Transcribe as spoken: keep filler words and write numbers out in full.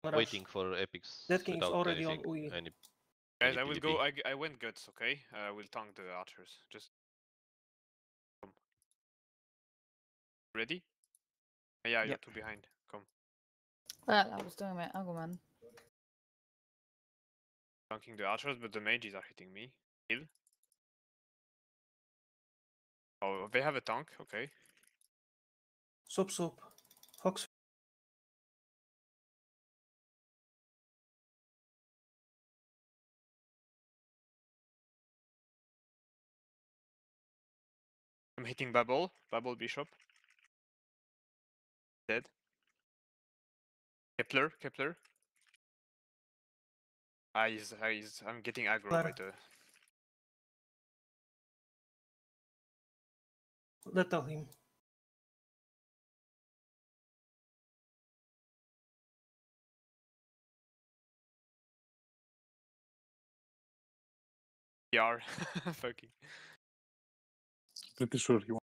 waiting for epics That king is without already on anything, U E. any. Guys, any I will PvP. go. I, I went guts, okay? I will tank the archers. Just. Come. Ready? Yeah, you're Yep. two behind. Come. Well, I was doing my argument. Tanking the archers, but the mages are hitting me. Heal. Oh, they have a tank, okay. Soup, soup. Fox. I'm hitting Bubble. Bubble Bishop. Dead. Kepler, Kepler. Ah, he's, ah, he's, I'm getting aggro by the... Let's tell him. P R. Fucking. Pretty sure he